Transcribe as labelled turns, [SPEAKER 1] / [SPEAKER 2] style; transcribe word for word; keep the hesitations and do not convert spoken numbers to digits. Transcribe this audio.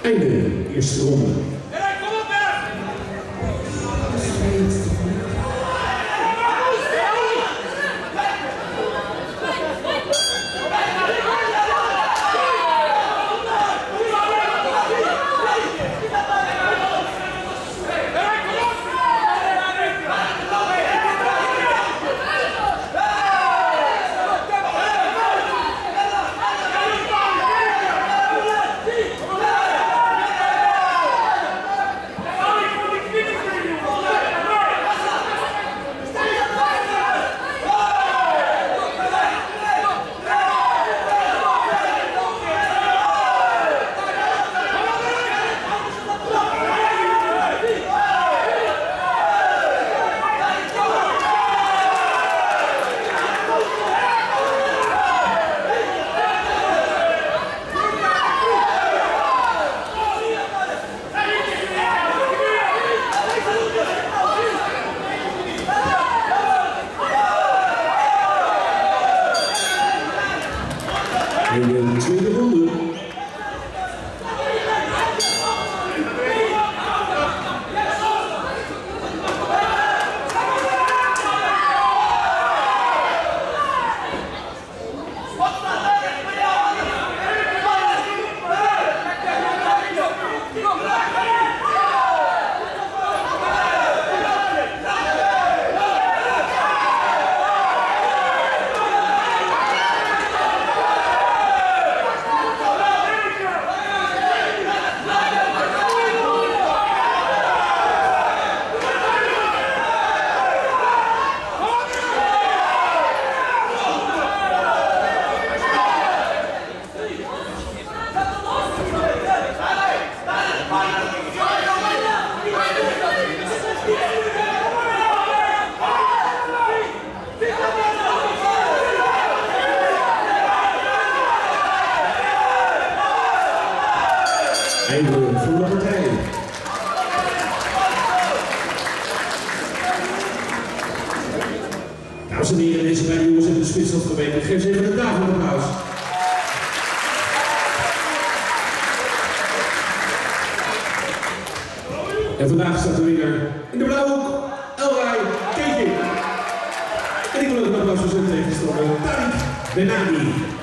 [SPEAKER 1] Einde eerste ronde. In de tweede ronde. Einde van de partij. Dames en heren, deze beide jongens hebben de spits afgeweten. Geef ze even een tafelapplaus. En vandaag staat de winnaar in de blauwe hoek, Elrij Keetje. En ik wil ook een applaus voor zijn tegenstander, Tariq Benani.